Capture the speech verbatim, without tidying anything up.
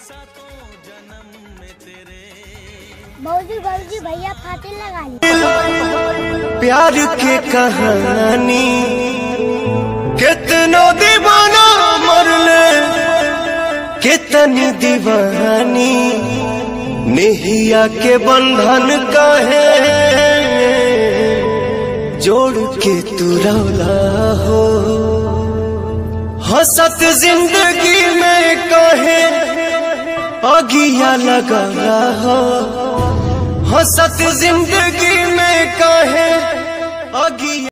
भौजी भौजी भैया फातिल लगा ली। प्यार के कहानी कितनो दीवाना मरले, कितनी दीवानी नेहिया के बंधन काहे जोड़ के तू रौला हो। हंसत जिंदगी में काहे अगिया लगा हो। हंसत जिंदगी में काहे अगिया